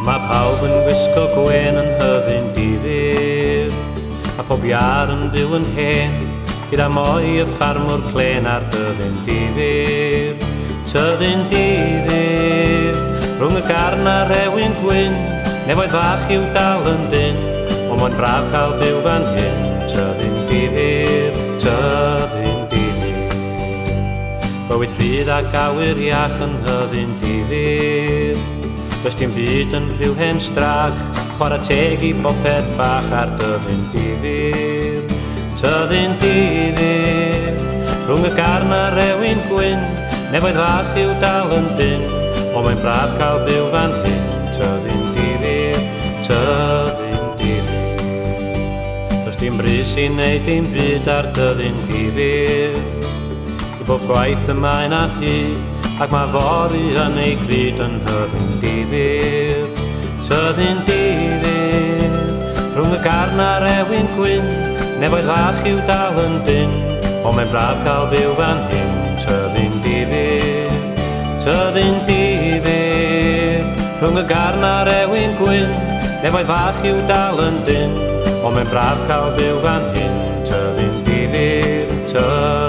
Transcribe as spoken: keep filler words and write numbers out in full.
Mae pawb yn gwisgo gwen yn hyddyn difyr, a pob iar yn byw yn hen, gyda moi y ffarmwr clen ar dyddyn difyr. Tyddyn difyr, rhwng y garn a rewyn gwyn, nefoedd fach i'w dal yn dyn, ond mae'n braf cael byw fan hyn. Tyddyn difyr, tyddyn difyr, bywyd rhydd ac awyr iach yn hyddyn difyr. Does dim byd yn rhyw hen strach, chwarae teg i bopeth bach ar dyddyn difyr. Tyddyn difyr, rhwng y garn a rewyn gwyn, nefoedd fach i'w dal yn dyn, ond mae'n braf cael byw fan hyn. Tyddyn difyr, tyddyn difyr, does dim brys i wneud dim byd ar dyddyn difyr. I bob gwaith yma yna hyd, ac mae fori yn ei gryd yn hyddyn difyr. Tyddyn difyr, rhwng y garn a rewyn gwyn, nefoedd fach i'w dal yn dyn, ond mae'n braf cael byw fan hyn. Tyddyn difyr, tyddyn difyr, rhwng y garn a rewyn gwyn, nefoedd fach i'w dal yn dyn, ond mae'n braf cael byw fan hyn. Tyddyn difyr, tyddyn